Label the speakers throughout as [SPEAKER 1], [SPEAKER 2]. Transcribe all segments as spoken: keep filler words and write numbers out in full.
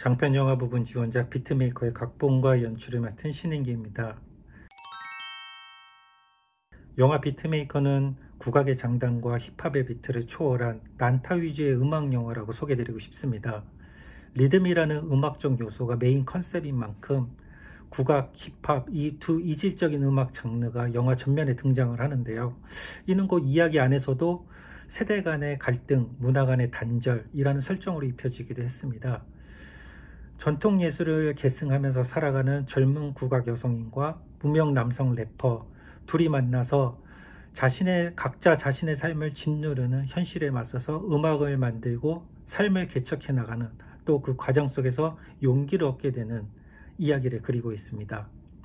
[SPEAKER 1] 장편 영화 부분 지원작 비트메이커의 각본과 연출을 맡은 신인기입니다. 영화 비트메이커는 국악의 장단과 힙합의 비트를 초월한 난타 위주의 음악 영화라고 소개드리고 싶습니다. 리듬이라는 음악적 요소가 메인 컨셉인 만큼 국악, 힙합 이 두 이질적인 음악 장르가 영화 전면에 등장을 하는데요. 이는 곧 이야기 안에서도 세대 간의 갈등, 문화 간의 단절이라는 설정으로 입혀지기도 했습니다. 전통 예술을 계승하면서 살아가는 젊은 국악 여성인과 무명 남성 래퍼 둘이 만나서 자신의 각자 자신의 삶을 짓누르는 현실에 맞서서 음악을 만들고 삶을 개척해 나가는, 또 그 과정 속에서 용기를 얻게 되는 이야기를 그리고 있습니다.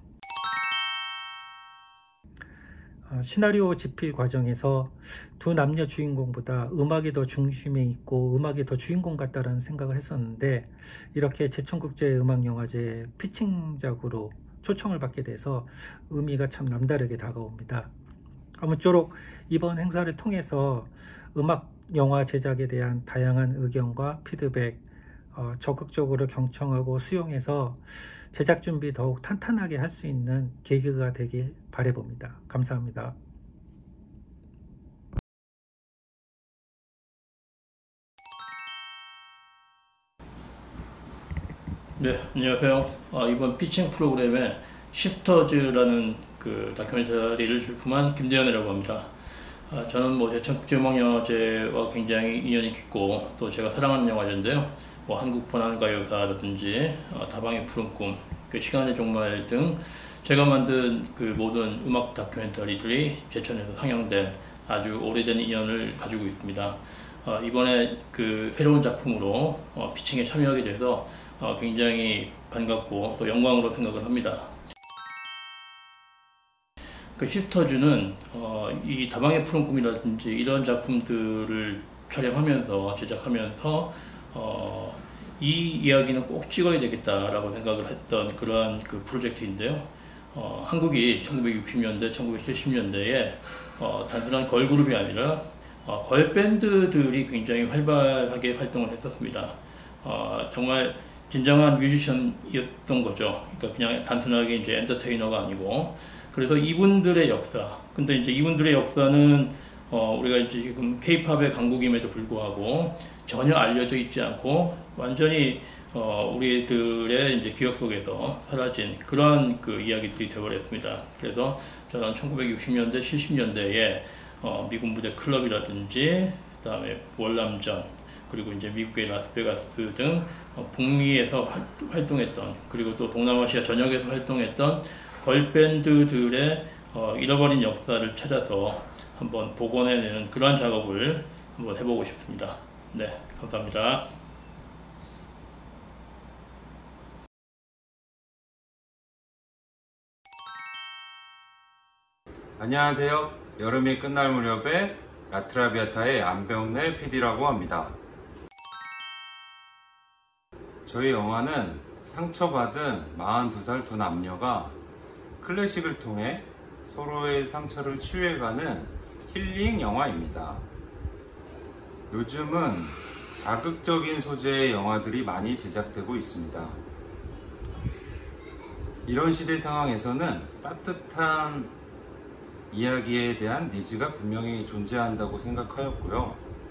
[SPEAKER 1] 시나리오 집필 과정에서 두 남녀 주인공보다 음악이 더 중심에 있고 음악이 더 주인공 같다라는 생각을 했었는데, 이렇게 제천국제음악영화제 피칭작으로 초청을 받게 돼서 의미가 참 남다르게 다가옵니다. 아무쪼록 이번 행사를 통해서 음악 영화 제작에 대한 다양한 의견과 피드백 어, 적극적으로 경청하고 수용해서 제작 준비 더욱 탄탄하게 할 수 있는 계기가 되길 바라봅니다. 감사합니다.
[SPEAKER 2] 네, 안녕하세요. 아, 이번 피칭 프로그램에 시스터즈라는 그 다큐멘터리를 출품한 김대현이라고 합니다. 아, 저는 뭐 제천국제음악영화제와 굉장히 인연이 깊고 또 제가 사랑하는 영화제인데요. 뭐 한국 번안가요사라든지 어, 다방의 푸른 꿈, 그 시간의 종말 등 제가 만든 그 모든 음악 다큐멘터리들이 제천에서 상영된 아주 오래된 인연을 가지고 있습니다. 어, 이번에 그 새로운 작품으로 어, 피칭에 참여하게 돼서 어, 굉장히 반갑고 또 영광으로 생각을 합니다. 그 시스터즈는 어, 이 다방의 푸른 꿈이라든지 이런 작품들을 촬영하면서 제작하면서 어, 이 이야기는 꼭 찍어야 되겠다라고 생각을 했던 그러한 그 프로젝트인데요. 어, 한국이 천구백육십 년대, 천구백칠십 년대에 어, 단순한 걸그룹이 아니라 어, 걸밴드들이 굉장히 활발하게 활동을 했었습니다. 어, 정말 진정한 뮤지션이었던 거죠. 그러니까 그냥 단순하게 이제 엔터테이너가 아니고. 그래서 이분들의 역사, 근데 이제 이분들의 역사는 어, 우리가 이제 지금 케이팝의 강국임에도 불구하고 전혀 알려져 있지 않고 완전히 어, 우리들의 이제 기억 속에서 사라진 그런 그 이야기들이 되어버렸습니다. 그래서 저는 천구백육십 년대, 칠십 년대에 어, 미군 부대 클럽이라든지 그 다음에 월남전, 그리고 이제 미국의 라스베가스 등 어, 북미에서 활, 활동했던, 그리고 또 동남아시아 전역에서 활동했던 걸밴드들의 어, 잃어버린 역사를 찾아서 한번 복원해내는 그러한 작업을 한번 해보고 싶습니다. 네, 감사합니다.
[SPEAKER 3] 안녕하세요. 여름이 끝날 무렵에 라트라비아타의 안병래 피디라고 합니다. 저희 영화는 상처받은 마흔두 살 두 남녀가 클래식을 통해 서로의 상처를 치유해가는 힐링 영화입니다. 요즘은 자극적인 소재의 영화들이 많이 제작되고 있습니다. 이런 시대 상황에서는 따뜻한 이야기에 대한 니즈가 분명히 존재한다고 생각하였고요.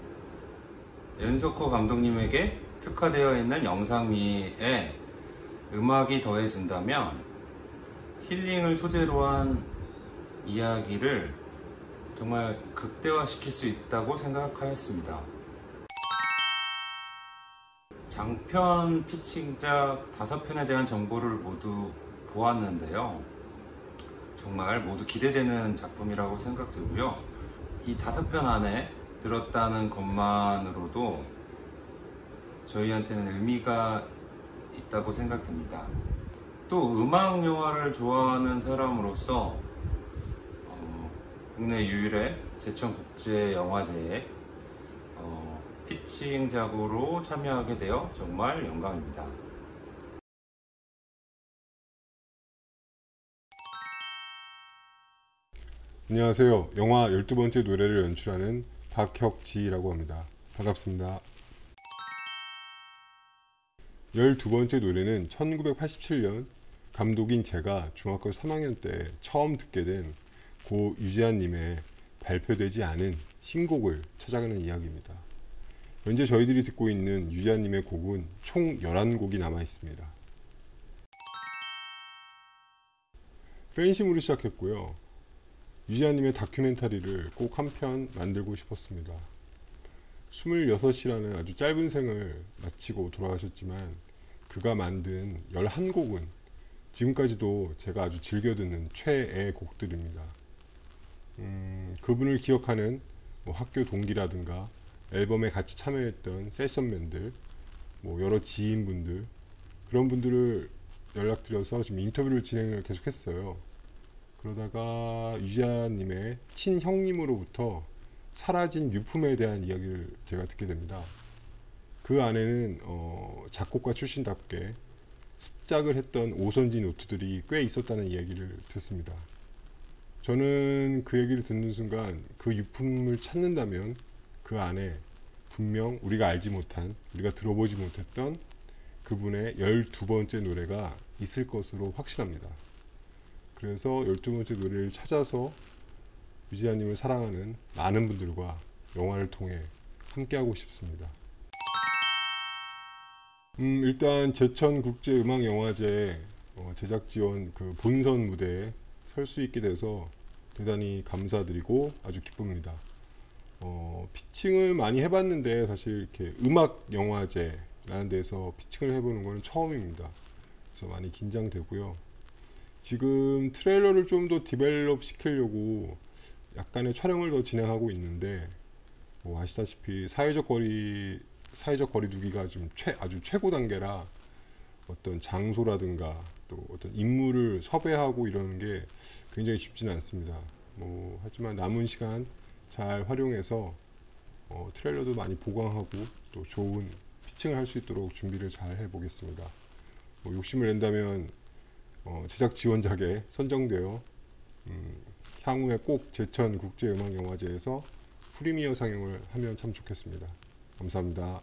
[SPEAKER 3] 연석호 감독님에게 특화되어 있는 영상미에 음악이 더해진다면 힐링을 소재로 한 이야기를 정말 극대화시킬 수 있다고 생각하였습니다. 장편 피칭작 다섯 편에 대한 정보를 모두 보았는데요. 정말 모두 기대되는 작품이라고 생각되고요. 이 다섯 편 안에 들었다는 것만으로도 저희한테는 의미가 있다고 생각됩니다. 또 음악 영화를 좋아하는 사람으로서 어, 국내 유일의 제천국제영화제에 어, 피칭작으로 참여하게 되어 정말 영광입니다.
[SPEAKER 4] 안녕하세요. 영화 열두 번째 노래를 연출하는 박혁지라고 합니다. 반갑습니다. 열두 번째 노래는 천구백팔십칠 년 감독인 제가 중학교 삼 학년 때 처음 듣게 된 고 유재한님의 발표되지 않은 신곡을 찾아가는 이야기입니다. 현재 저희들이 듣고 있는 유재한님의 곡은 총 열한 곡이 남아 있습니다. 팬심으로 시작했고요. 유재한님의 다큐멘터리를 꼭 한 편 만들고 싶었습니다. 스물여섯이라는 아주 짧은 생을 마치고 돌아가셨지만 그가 만든 열한 곡은 지금까지도 제가 아주 즐겨 듣는 최애 곡들입니다. 음, 그분을 기억하는 뭐 학교 동기라든가 앨범에 같이 참여했던 세션맨들, 뭐 여러 지인분들, 그런 분들을 연락드려서 지금 인터뷰를 진행을 계속했어요. 그러다가 유재한님의 친형님으로부터 사라진 유품에 대한 이야기를 제가 듣게 됩니다. 그 안에는 어, 작곡가 출신답게 습작을 했던 오선지 노트들이 꽤 있었다는 이야기를 듣습니다. 저는 그 얘기를 듣는 순간 그 유품을 찾는다면 그 안에 분명 우리가 알지 못한, 우리가 들어보지 못했던 그분의 열두 번째 노래가 있을 것으로 확신합니다. 그래서 열두 번째 노래를 찾아서 유재한님을 사랑하는 많은 분들과 영화를 통해 함께하고 싶습니다. 음, 일단 제천국제음악영화제 어, 제작 지원 그 본선 무대에 설 수 있게 돼서 대단히 감사드리고 아주 기쁩니다. 어, 피칭을 많이 해봤는데 사실 이렇게 음악영화제라는 데서 피칭을 해보는 건 처음입니다. 그래서 많이 긴장되고요. 지금 트레일러를 좀 더 디벨롭 시키려고 약간의 촬영을 더 진행하고 있는데 뭐 아시다시피 사회적 거리 사회적 거리두기가 좀 최, 아주 최고 단계라 어떤 장소라든가 또 어떤 인물을 섭외하고 이러는 게 굉장히 쉽지는 않습니다. 뭐 하지만 남은 시간 잘 활용해서 어, 트레일러도 많이 보강하고 또 좋은 피칭을 할 수 있도록 준비를 잘 해보겠습니다. 뭐 욕심을 낸다면 어, 제작 지원작에 선정되어 음, 향후에 꼭 제천국제음악영화제에서 프리미어 상영을 하면 참 좋겠습니다. 감사합니다.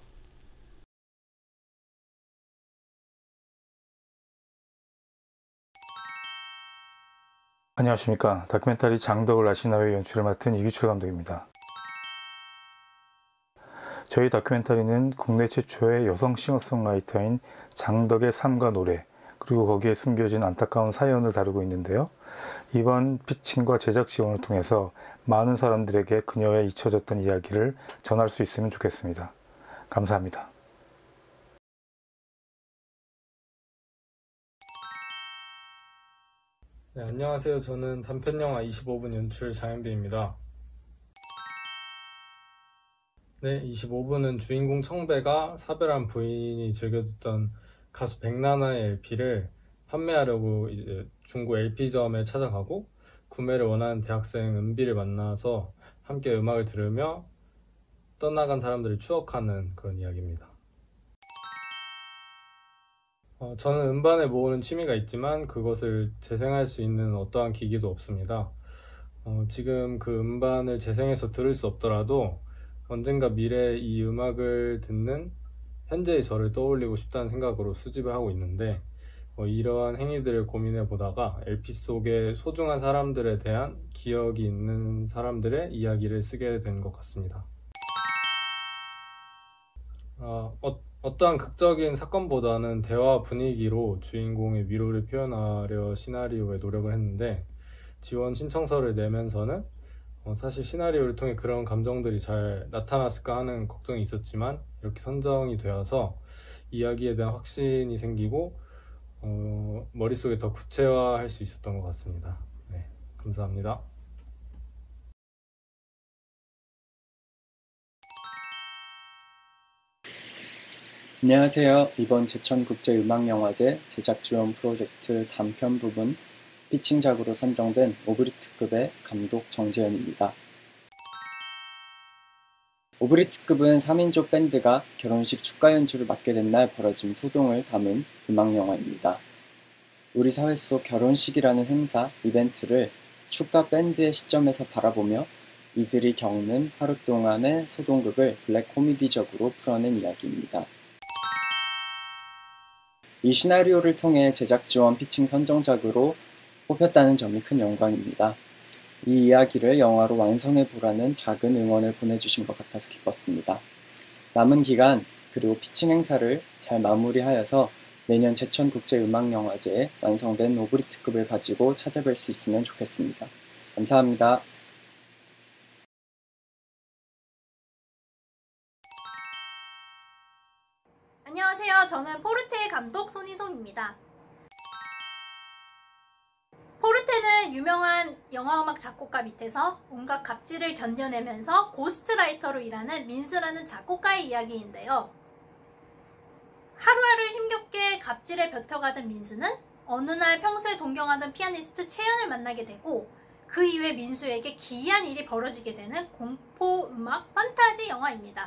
[SPEAKER 5] 안녕하십니까. 다큐멘터리 장덕을 아시나요의 연출을 맡은 이규철 감독입니다. 저희 다큐멘터리는 국내 최초의 여성 싱어송라이터인 장덕의 삶과 노래, 그리고 거기에 숨겨진 안타까운 사연을 다루고 있는데요. 이번 피칭과 제작 지원을 통해서 많은 사람들에게 그녀의 잊혀졌던 이야기를 전할 수 있으면 좋겠습니다. 감사합니다.
[SPEAKER 6] 네, 안녕하세요. 저는 단편영화 이십오 분 연출 장현빈입니다. 네, 이십오 분은 주인공 청배가 사별한 부인이 즐겨 듣던 가수 백나나의 엘피를 판매하려고 이제 중고 엘피점에 찾아가고 구매를 원하는 대학생 은비를 만나서 함께 음악을 들으며 떠나간 사람들을 추억하는 그런 이야기입니다. 어, 저는 음반을 모으는 취미가 있지만 그것을 재생할 수 있는 어떠한 기기도 없습니다. 어, 지금 그 음반을 재생해서 들을 수 없더라도 언젠가 미래에 이 음악을 듣는 현재의 저를 떠올리고 싶다는 생각으로 수집을 하고 있는데 어, 이러한 행위들을 고민해 보다가 엘피 속에 소중한 사람들에 대한 기억이 있는 사람들의 이야기를 쓰게 된 것 같습니다. 어, 어, 어떠한 극적인 사건보다는 대화 분위기로 주인공의 위로를 표현하려 시나리오에 노력을 했는데 지원 신청서를 내면서는 어, 사실 시나리오를 통해 그런 감정들이 잘 나타났을까 하는 걱정이 있었지만 이렇게 선정이 되어서 이야기에 대한 확신이 생기고 어, 머릿속에 더 구체화할 수 있었던 것 같습니다. 네, 감사합니다.
[SPEAKER 7] 안녕하세요. 이번 제천국제음악영화제 제작 지원 프로젝트 단편 부분 피칭작으로 선정된 오브리트급의 감독 정재현입니다. 오브리트급은 삼 인조 밴드가 결혼식 축가 연주를 맡게 된 날 벌어진 소동을 담은 음악영화입니다. 우리 사회 속 결혼식이라는 행사, 이벤트를 축가 밴드의 시점에서 바라보며 이들이 겪는 하루 동안의 소동극을 블랙 코미디적으로 풀어낸 이야기입니다. 이 시나리오를 통해 제작 지원 피칭 선정작으로 뽑혔다는 점이 큰 영광입니다. 이 이야기를 영화로 완성해보라는 작은 응원을 보내주신 것 같아서 기뻤습니다. 남은 기간 그리고 피칭 행사를 잘 마무리하여서 내년 제천국제음악영화제에 완성된 노브리트급을 가지고 찾아뵐 수 있으면 좋겠습니다. 감사합니다.
[SPEAKER 8] 안녕하세요. 저는 포르테의 감독 손희송입니다. 포르테는 유명한 영화음악 작곡가 밑에서 온갖 갑질을 견뎌내면서 고스트라이터로 일하는 민수라는 작곡가의 이야기인데요. 하루하루 힘겹게 갑질에 벼텨가던 민수는 어느 날 평소에 동경하던 피아니스트 채연을 만나게 되고 그 이후에 민수에게 기이한 일이 벌어지게 되는 공포음악 판타지 영화입니다.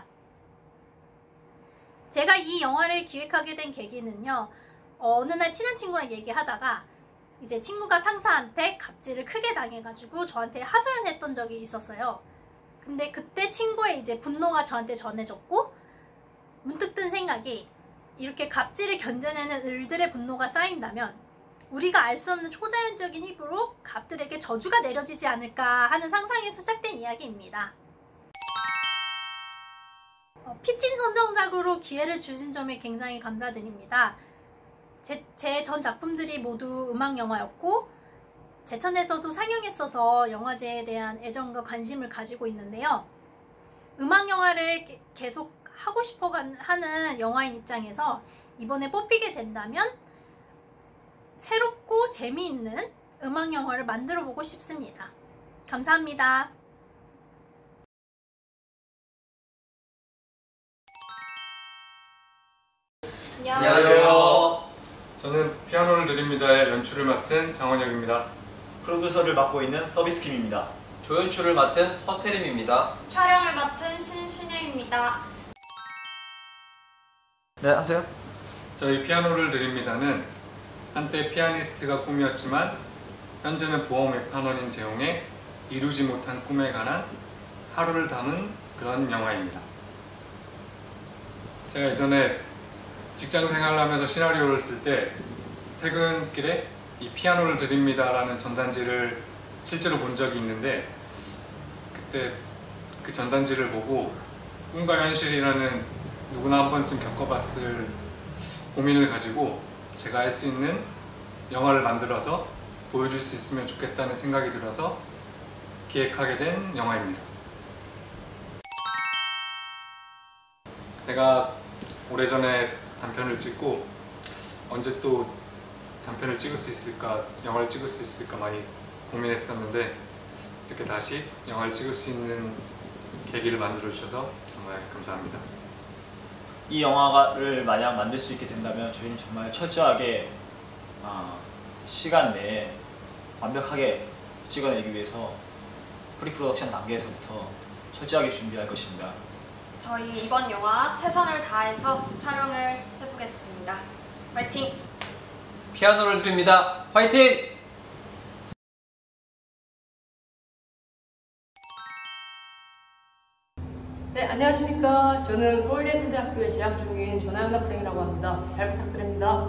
[SPEAKER 8] 제가 이 영화를 기획하게 된 계기는요, 어느 날 친한 친구랑 얘기하다가 이제 친구가 상사한테 갑질을 크게 당해가지고 저한테 하소연했던 적이 있었어요. 근데 그때 친구의 이제 분노가 저한테 전해졌고 문득 든 생각이, 이렇게 갑질을 견뎌내는 을들의 분노가 쌓인다면 우리가 알 수 없는 초자연적인 힘으로 갑들에게 저주가 내려지지 않을까 하는 상상에서 시작된 이야기입니다. 어, 피칭 선정작으로 기회를 주신 점에 굉장히 감사드립니다. 제 전 작품들이 모두 음악 영화였고 제천에서도 상영했어서 영화제에 대한 애정과 관심을 가지고 있는데요. 음악 영화를 계속 하고 싶어 하는 영화인 입장에서 이번에 뽑히게 된다면 새롭고 재미있는 음악 영화를 만들어 보고 싶습니다. 감사합니다.
[SPEAKER 9] 안녕하세요.
[SPEAKER 10] 저는 피아노를 드립니다의 연출을 맡은 장원혁입니다.
[SPEAKER 9] 프로듀서를 맡고 있는 서비스킴입니다.
[SPEAKER 11] 조연출을 맡은 허태림입니다.
[SPEAKER 12] 촬영을 맡은 신신혜입니다.
[SPEAKER 9] 네, 하세요.
[SPEAKER 10] 저희 피아노를 드립니다는 한때 피아니스트가 꿈이었지만 현재는 보험 웹판원인 재홍의 이루지 못한 꿈에 관한 하루를 담은 그런 영화입니다. 제가 예전에 직장 생활을 하면서 시나리오를 쓸 때 퇴근길에 이 피아노를 드립니다 라는 전단지를 실제로 본 적이 있는데, 그때 그 전단지를 보고 꿈과 현실이라는 누구나 한 번쯤 겪어봤을 고민을 가지고 제가 할 수 있는 영화를 만들어서 보여줄 수 있으면 좋겠다는 생각이 들어서 기획하게 된 영화입니다. 제가 오래전에 단편을 찍고 언제 또 단편을 찍을 수 있을까, 영화를 찍을 수 있을까 많이 고민했었는데 이렇게 다시 영화를 찍을 수 있는 계기를 만들어 주셔서 정말 감사합니다.
[SPEAKER 9] 이 영화를 만약 만들 수 있게 된다면 저희는 정말 철저하게 어, 시간 내에 완벽하게 찍어내기 위해서 프리프로덕션 단계에서부터 철저하게 준비할 것입니다.
[SPEAKER 12] 저희 이번 영화 최선을 다해서 촬영을 해보겠습니다. 화이팅!
[SPEAKER 11] 피아노를 드립니다. 화이팅!
[SPEAKER 13] 네, 안녕하십니까. 저는 서울예술대학교에 재학 중인 전하연 학생이라고 합니다. 잘 부탁드립니다.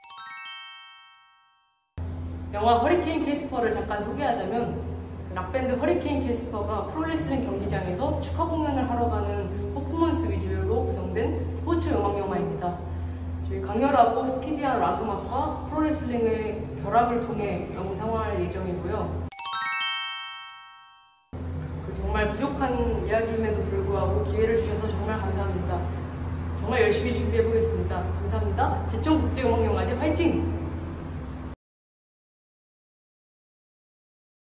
[SPEAKER 13] 영화 허리케인 캐스퍼를 잠깐 소개하자면, 락밴드 허리케인 캐스퍼가 프로레슬링 경기장에서 축하 공연을 하러 가는 퍼포먼스 위주로 구성된 스포츠 음악 영화입니다. 저희 강렬하고 스피디한 락 음악과 프로레슬링의 결합을 통해 영상화할 예정이고요. 정말 부족한 이야기임에도 불구하고 기회를 주셔서 정말 감사합니다. 정말 열심히 준비해보겠습니다. 감사합니다. 제천국제음악영화제 화이팅!